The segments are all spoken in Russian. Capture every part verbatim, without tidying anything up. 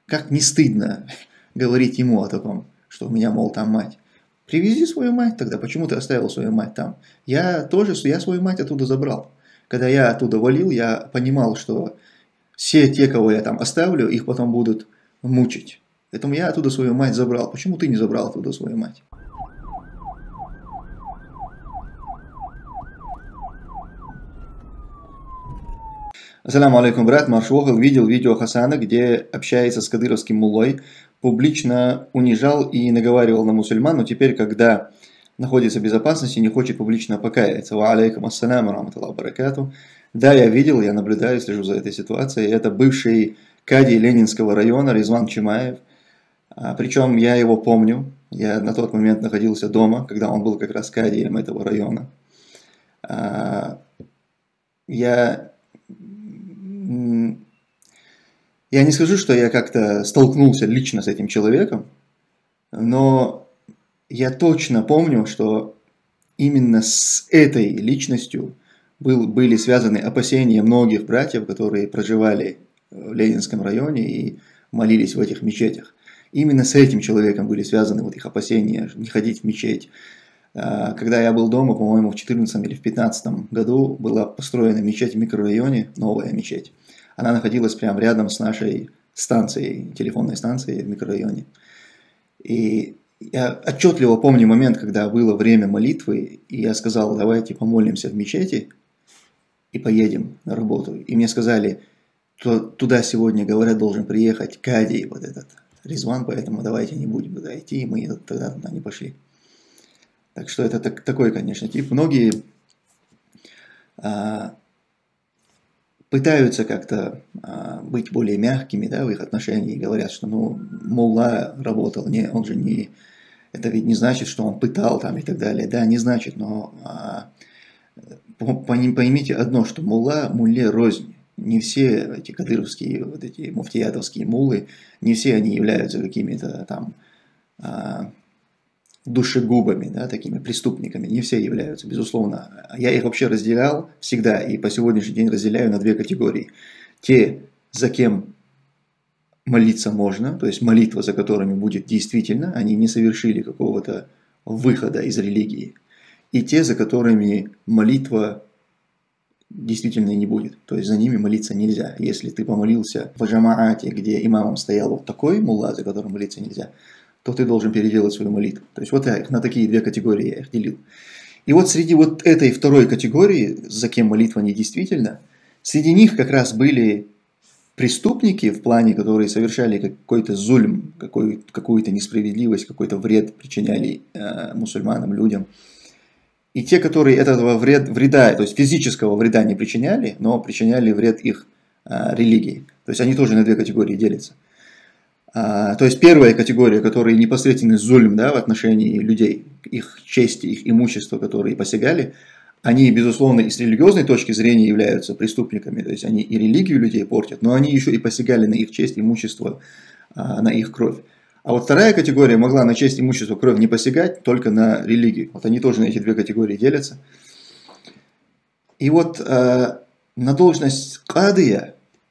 как не стыдно говорить ему о таком, что у меня, мол, там мать. Привези свою мать тогда, почему ты оставил свою мать там? Я тоже, я свою мать оттуда забрал. Когда я оттуда валил, я понимал, что все те, кого я там оставлю, их потом будут мучить. Поэтому я оттуда свою мать забрал. Почему ты не забрал оттуда свою мать? Ассаляму алейкум, брат. Маршвохов видел видео Хасана, где общается с кадыровским муллой, публично унижал и наговаривал на мусульман, но теперь, когда находится в безопасности, не хочет публично покаяться. Ва алейкум ассаляму раматуллаху баракату. Да, я видел, я наблюдаю, слежу за этой ситуацией. Это бывший кади Ленинского района Резван Чимаев. Причем я его помню. Я на тот момент находился дома, когда он был как раз кадием этого района. Я... Я не скажу, что я как-то столкнулся лично с этим человеком, но я точно помню, что именно с этой личностью был, были связаны опасения многих братьев, которые проживали в Ленинском районе и молились в этих мечетях. Именно с этим человеком были связаны вот их опасения не ходить в мечеть. Когда я был дома, по-моему, в две тысячи четырнадцатом или в две тысячи пятнадцатом году была построена мечеть в микрорайоне, новая мечеть. Она находилась прямо рядом с нашей станцией, телефонной станцией в микрорайоне. И я отчетливо помню момент, когда было время молитвы, и я сказал, давайте помолимся в мечети и поедем на работу. И мне сказали, что туда сегодня, говорят, должен приехать кади, вот этот Резван, поэтому давайте не будем туда идти, и мы тогда туда не пошли. Так что это так, такой, конечно, тип. Многие а, пытаются как-то а, быть более мягкими, да, в их отношении, и говорят, что ну, мулла работал, не, он же не, это ведь не значит, что он пытал там и так далее. Да, не значит, но а, поймите одно, что мулла мулле рознь. Не все эти кадыровские, вот эти муфтиятовские муллы, не все они являются какими-то там... А, душегубами, да, такими преступниками, не все являются, безусловно. Я их вообще разделял всегда и по сегодняшний день разделяю на две категории. Те, за кем молиться можно, то есть молитва, за которыми будет действительно, они не совершили какого-то выхода из религии. И те, за которыми молитва действительно не будет, то есть за ними молиться нельзя. Если ты помолился в джамаате, где имамом стоял вот такой мулла, за которым молиться нельзя, то ты должен переделать свою молитву. То есть вот я их на такие две категории я их делил. И вот среди вот этой второй категории, за кем молитва недействительна, среди них как раз были преступники в плане, которые совершали какой-то зульм, какой, какую-то несправедливость, какой-то вред причиняли э, мусульманам, людям. И те, которые этого вред, вреда, то есть физического вреда не причиняли, но причиняли вред их э, религии. То есть они тоже на две категории делятся. А, то есть первая категория, которые непосредственный зульм, да, в отношении людей, их чести, их имущества, которые посягали, они, безусловно, и с религиозной точки зрения являются преступниками, то есть они и религию людей портят, но они еще и посягали на их честь, имущество, а, на их кровь. А вот вторая категория могла на честь, имущество, кровь не посягать, только на религию. Вот они тоже на эти две категории делятся. И вот а, на должность кадия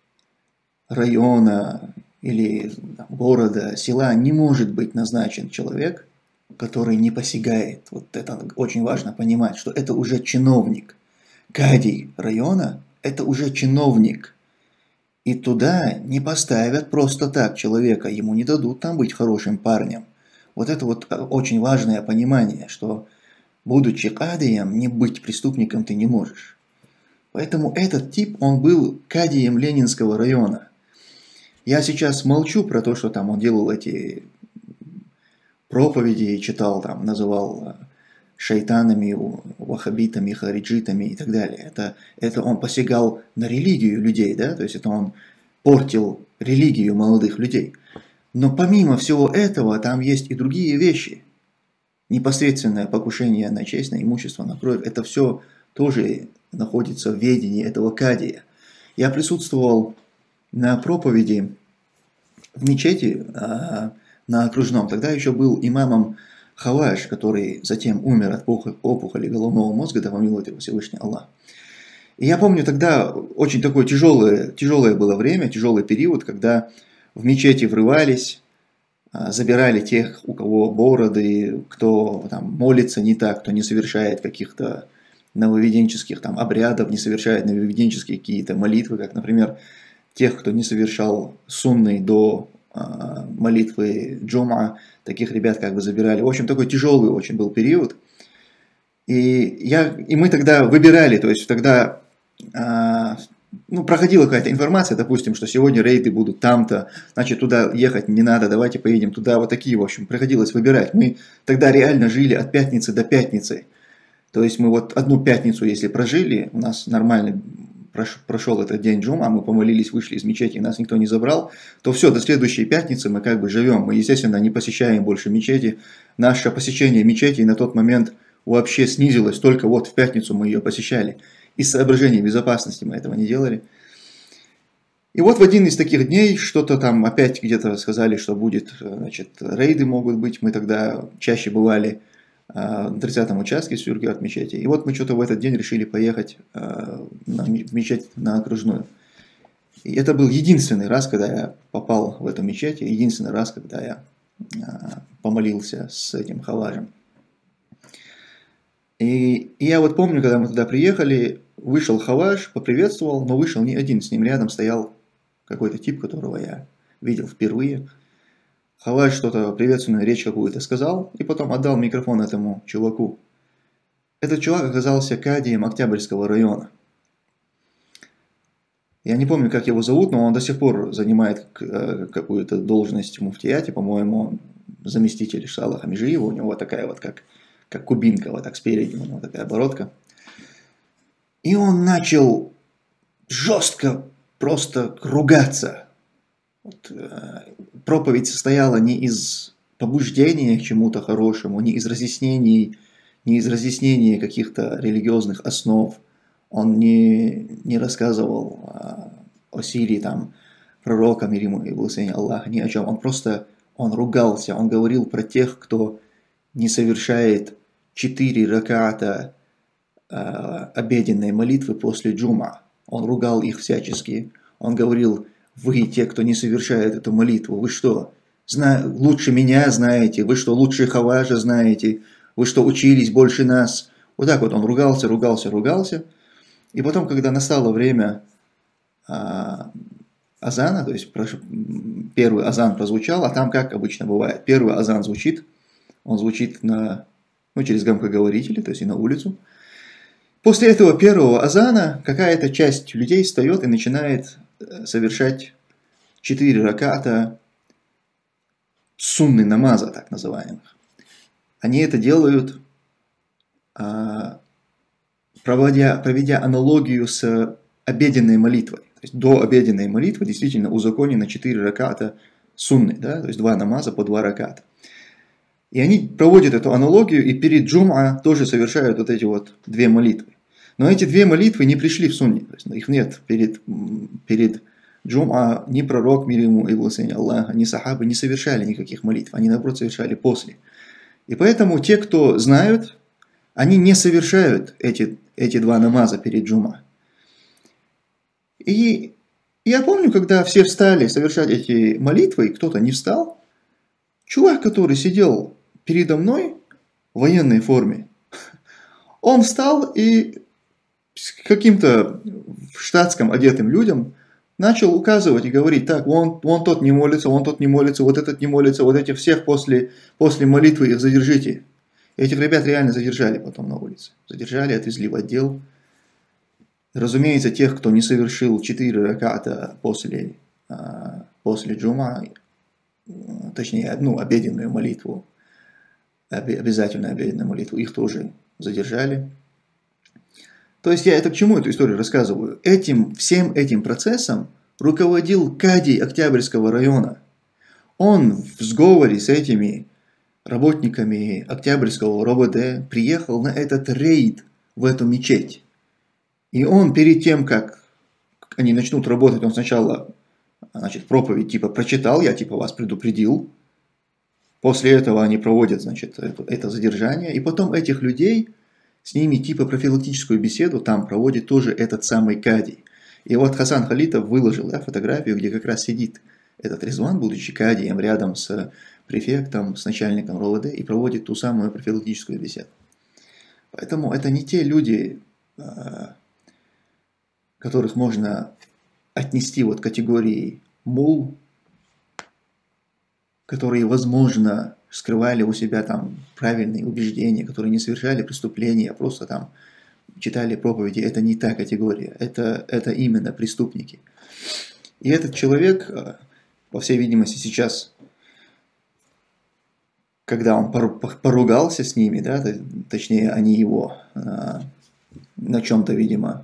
района или там, города, села не может быть назначен человек, который не посягает. Вот это очень важно понимать, что это уже чиновник. Кадий района – это уже чиновник. И туда не поставят просто так человека, ему не дадут там быть хорошим парнем. Вот это вот очень важное понимание, что будучи кадием, не быть преступником ты не можешь. Поэтому этот тип, он был кадием Ленинского района. Я сейчас молчу про то, что там он делал эти проповеди, читал, там, называл шайтанами, ваххабитами, хариджитами и так далее. Это, это он посягал на религию людей, да, то есть это он портил религию молодых людей. Но помимо всего этого, там есть и другие вещи. Непосредственное покушение на честь, на имущество, на кровь, это все тоже находится в ведении этого кадия. Я присутствовал на проповеди в мечети а, на окружном. Тогда еще был имамом Хаваш, который затем умер от опухоли головного мозга, да помилует его Всевышний Аллах. И я помню, тогда очень такое тяжелое, тяжелое было время, тяжелый период, когда в мечети врывались, забирали тех, у кого бороды, кто там молится не так, кто не совершает каких-то нововведенческих там обрядов, не совершает нововведенческие какие-то молитвы, как, например, тех, кто не совершал сунны до э, молитвы джума, таких ребят как бы забирали. В общем, такой тяжелый очень был период. И, я, и мы тогда выбирали, то есть тогда э, ну, проходила какая-то информация, допустим, что сегодня рейды будут там-то, значит, туда ехать не надо, давайте поедем туда, вот такие, в общем, приходилось выбирать. Мы тогда реально жили от пятницы до пятницы. То есть мы вот одну пятницу, если прожили, у нас нормально прошел этот день джума, мы помолились, вышли из мечети, нас никто не забрал, то все, до следующей пятницы мы как бы живем. Мы, естественно, не посещаем больше мечети. Наше посещение мечети на тот момент вообще снизилось, только вот в пятницу мы ее посещали. Из соображений безопасности мы этого не делали. И вот в один из таких дней что-то там опять где-то сказали, что будет, значит, рейды могут быть. Мы тогда чаще бывали на тридцатом участке Сюрги от мечети. И вот мы что-то в этот день решили поехать в мечеть на окружную. И это был единственный раз, когда я попал в эту мечеть, и единственный раз, когда я помолился с этим хаважем. И, и я вот помню, когда мы туда приехали, вышел хаваж, поприветствовал, но вышел не один, с ним рядом стоял какой-то тип, которого я видел впервые. Хаваж что-то, приветственную речь какую-то сказал, и потом отдал микрофон этому чуваку. Этот чувак оказался кадием Октябрьского района. Я не помню, как его зовут, но он до сих пор занимает какую-то должность в муфтияте, по-моему, заместитель Шала Хамижиева, у него такая вот, как, как кубинка, вот так спереди, у него такая бородка. И он начал жестко просто ругаться. Вот, э, проповедь состояла не из побуждения к чему-то хорошему, не из разъяснений, не из разъяснений каких-то религиозных основ. Он не, не рассказывал о, о силе там, пророка, мир ему и благословение Аллаха, ни о чем. Он просто он ругался, он говорил про тех, кто не совершает четыре раката э, обеденной молитвы после джума. Он ругал их всячески. Он говорил: вы, те, кто не совершает эту молитву, вы что, зна лучше меня знаете? Вы что, лучше хаважа знаете? Вы что, учились больше нас? Вот так вот он ругался, ругался, ругался. И потом, когда настало время а, азана, то есть первый азан прозвучал, а там, как обычно бывает, первый азан звучит, он звучит на, ну, через громкоговорители, то есть и на улицу. После этого первого азана какая-то часть людей встает и начинает совершать четыре раката сунны намаза, так называемых. Они это делают, проводя, проведя аналогию с обеденной молитвой. То есть до обеденной молитвы действительно узаконено четыре раката сунны, да? То есть два намаза по два раката. И они проводят эту аналогию и перед джум'a тоже совершают вот эти вот две молитвы. Но эти две молитвы не пришли в сунне, то есть их нет перед, перед джум'a, ни пророк, мир ему и благословение Аллаха, ни сахабы не совершали никаких молитв, они наоборот совершали после. И поэтому те, кто знают, они не совершают эти, эти два намаза перед джум'a. И я помню, когда все встали совершать эти молитвы, и кто-то не встал, чувак, который сидел передо мной в военной форме, он встал и с каким-то в штатском одетым людям начал указывать и говорить: так, вон, вон тот не молится, вон тот не молится, вот этот не молится, вот этих всех после, после молитвы их задержите. Этих ребят реально задержали потом на улице. Задержали, отвезли в отдел. Разумеется, тех, кто не совершил четыре раката после, после джума, точнее, одну обеденную молитву, обязательную обеденную молитву, их тоже задержали. То есть я это к чему эту историю рассказываю? Этим, всем этим процессом руководил кадий Октябрьского района. Он в сговоре с этими работниками Октябрьского РОВД приехал на этот рейд в эту мечеть. И он перед тем, как они начнут работать, он сначала, значит, проповедь типа прочитал, я типа вас предупредил. После этого они проводят, значит, это, это задержание. И потом этих людей, с ними типа профилактическую беседу там проводит тоже этот самый кадий. И вот Хасан Халитов выложил, да, фотографию, где как раз сидит этот Резван, будучи кадием рядом с префектом, с начальником РОВД, и проводит ту самую профилактическую беседу. Поэтому это не те люди, которых можно отнести вот к категории мул, которые, возможно, скрывали у себя там правильные убеждения, которые не совершали преступления, а просто там читали проповеди. Это не та категория, это, это именно преступники. И этот человек, по всей видимости, сейчас, когда он поругался с ними, да, точнее, они его на чем-то, видимо,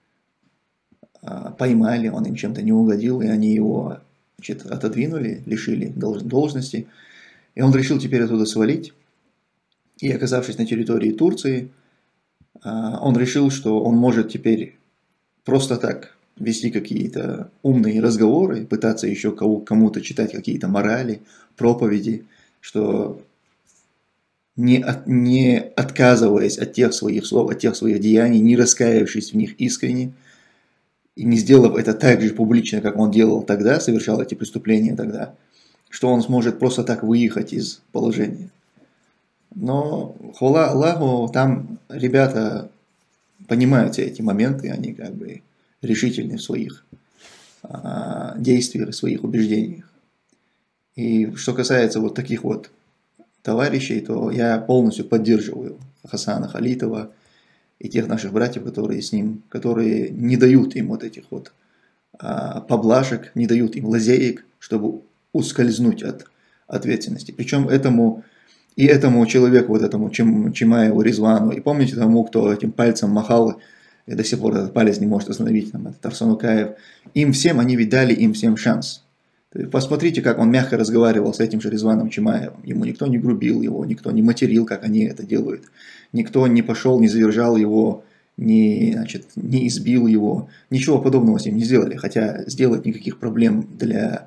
поймали, он им чем-то не угодил, и они его, значит, отодвинули, лишили должности. И он решил теперь оттуда свалить. И, оказавшись на территории Турции, он решил, что он может теперь просто так вести какие-то умные разговоры, пытаться еще кому-то читать какие-то морали, проповеди, что не, от, не отказываясь от тех своих слов, от тех своих деяний, не раскаявшись в них искренне, и не сделав это так же публично, как он делал тогда, совершал эти преступления тогда, что он сможет просто так выехать из положения. Но, хвала Аллаху, там ребята понимают все эти моменты, они как бы решительны в своих а, действиях, в своих убеждениях. И что касается вот таких вот товарищей, то я полностью поддерживаю Хасана Халитова и тех наших братьев, которые с ним, которые не дают им вот этих вот а, поблажек, не дают им лазеек, чтобы ускользнуть от ответственности. Причем этому и этому человеку, вот этому Чим, Чимаеву Резвану, и помните тому, кто этим пальцем махал, и до сих пор этот палец не может остановить, там, этот Арсен Укаев, им всем, они ведь дали им всем шанс. Посмотрите, как он мягко разговаривал с этим же Резваном Чимаевым. Ему никто не грубил его, никто не материл, как они это делают. Никто не пошел, не задержал его, не, значит, не избил его. Ничего подобного с ним не сделали. Хотя сделать никаких проблем для,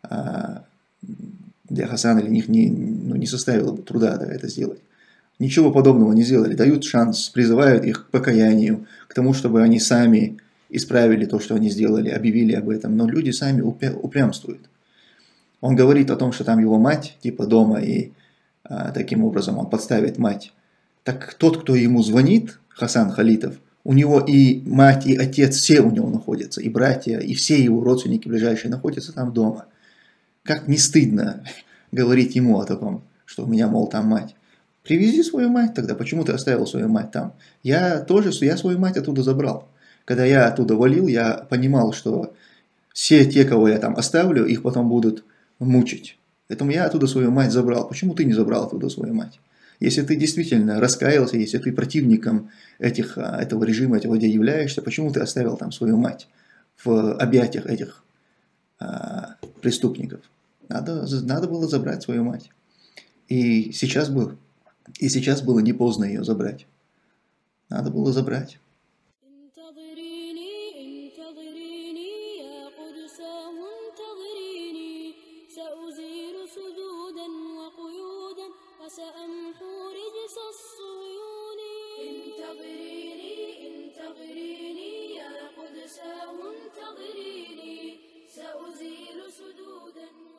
для Хасана или них не, ну, не составило бы труда, да, это сделать. Ничего подобного не сделали. Дают шанс, призывают их к покаянию, к тому, чтобы они сами исправили то, что они сделали, объявили об этом, но люди сами упрямствуют. Он говорит о том, что там его мать, типа дома, и а, таким образом он подставит мать. Так тот, кто ему звонит, Хасан Халитов, у него и мать, и отец, все у него находятся, и братья, и все его родственники ближайшие находятся там дома. Как не стыдно говорить ему о таком, что у меня, мол, там мать. Привези свою мать тогда, почему ты оставил свою мать там? Я тоже, я свою мать оттуда забрал. Когда я оттуда валил, я понимал, что все те, кого я там оставлю, их потом будут мучить. Поэтому я оттуда свою мать забрал. Почему ты не забрал оттуда свою мать? Если ты действительно раскаялся, если ты противником этих, этого режима, этого людей являешься, почему ты оставил там свою мать в объятиях этих а, преступников? Надо, надо было забрать свою мать. И сейчас, был, и сейчас было не поздно ее забрать. Надо было забрать. سأمحو رجس الصيون انتظريني انتظريني يا قدساه انتظريني سأزيل سدودا